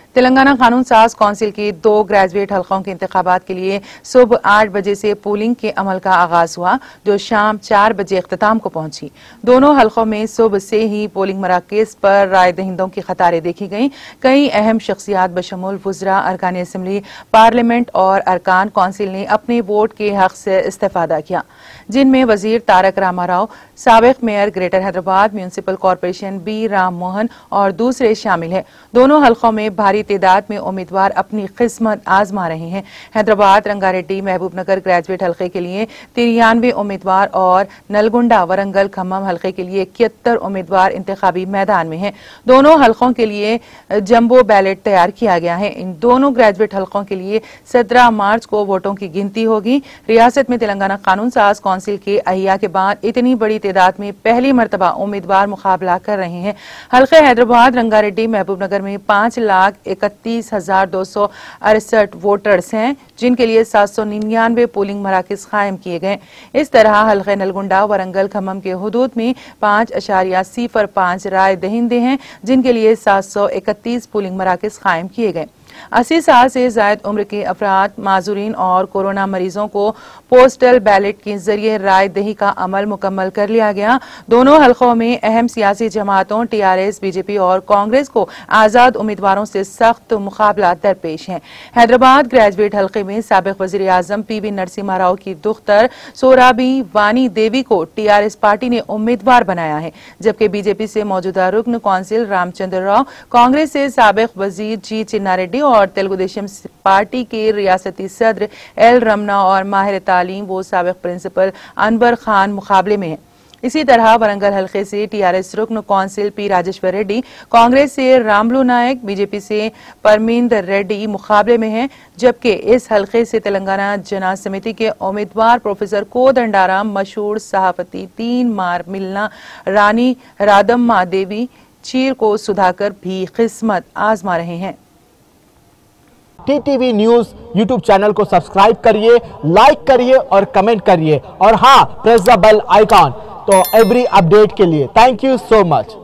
تلنگانہ قانون ساز کونسل کی 2 گریجویٹ حلقوں کے انتخابات کے لیے صبح 8 بجے سے پولنگ کے عمل کا آغاز ہوا، جو شام 4 بجے اختتام کو پہنچی۔ دونوں حلقوں میں صبح سے ہی پولنگ مراکز پر رائے دہندوں کی قطاریں دیکھی گئیں۔ کئی اہم شخصیات بشمول وزراء، ارکان اسمبلی، پارلیمنٹ اور ارکان کونسل نے اپنے ووٹ کے حق سے استفادہ کیا، جن میں وزیر تارک راما راؤ، سابق mayor greater Hyderabad municipal corporation B Ram Mohan اور دوسرے شامل ہیں۔ دونوں حلقوں میں بھاری تعداد میں امیدوار اپنی قسمت آزما رہے ہیں۔ حیدرآباد رنگا ریڈی محبوب نگر گریجویٹ حلقے کے لیے 93 امیدوار اور نلگنڈا ورنگل کھمم حلقے کے لیے 71 امیدوار انتخابی میدان میں ہیں۔ دونوں حلقوں کے لیے جمبو بیلٹ تیار کیا گیا ہے۔ ان دونوں گریجویٹ حلقوں کے لیے 17 مارچ کو ووٹوں کی گنتی ہوگی۔ ریاست میں تلنگانہ قانون ساز کونسل کے احیا کے بعد اتنی بڑی تعداد میں پہلی مرتبہ امیدوار مقابلہ کر رہے ہیں۔ حلقہ حیدرآباد رنگا ریڈی محبوب نگر میں 5,31,268 ووٹرز ہیں، جن کے لیے 799 پولنگ مراکز قائم کیے گئے۔ اس طرح حلقہ نلگنڈا ورنگل کھمم کے حدود میں 5.05 رائے دہندے ہیں، جن کے لیے 731 پولنگ مراکز قائم کیے گئے۔ 80 سال سے زائد عمر کے افراد، معذورین اور کورونا مریضوں کو پوسٹل بیلٹ کے ذریعے رائے دہی کا عمل مکمل کر لیا گیا۔ دونوں حلقوں میں اہم سیاسی جماعتوں T R S, B J P اور کانگریس کو آزاد امیدواروں سے سخت مقابلہ درپیش ہیں۔ حیدرآباد گریجویٹ حلقے میں سابق وزیر اعظم پی وی نرسمہا راؤ کی دختر سورابھی وانی دیوی کو ٹی آر ایس پارٹی نے امیدوار بنایا ہے، جبکہ بی جے پی سے موجودہ رکن کونسل رام چندر راؤ، کانگریس سے سابق وزیر جی چنا ریڈی اور تلگو دیشم پارٹی کے ریاستی صدر ایل رمنا اور ماہر تعلیم و سابق پرنسپل انور خان مقابلے میں ہیں۔ اسی طرح ورنگل حلقے سے ٹی آر ایس رکن کونسل پی راجیشور ریڈی، کانگریس سے Ramulu Naik, B J P سے پرمیندر ریڈی مقابلے میں ہیں، جبکہ اس حلقے سے تلنگانہ جنا سمیتی کے امیدوار پروفیسر کودنڈارام، مشہور صحافتی 3 مار ملنا رانی رادمما دیوی چیر کو سدھاکر بھی قسمت آزما رہے ہیں۔ T T V news YouTube channel کو سبسکرائب کریے، لائک کریے اور کمنٹ کریے، اور ہاں پریس دا بیل آئیکن تو ایوری اپڈیٹ کے لیے۔ Thank you so much.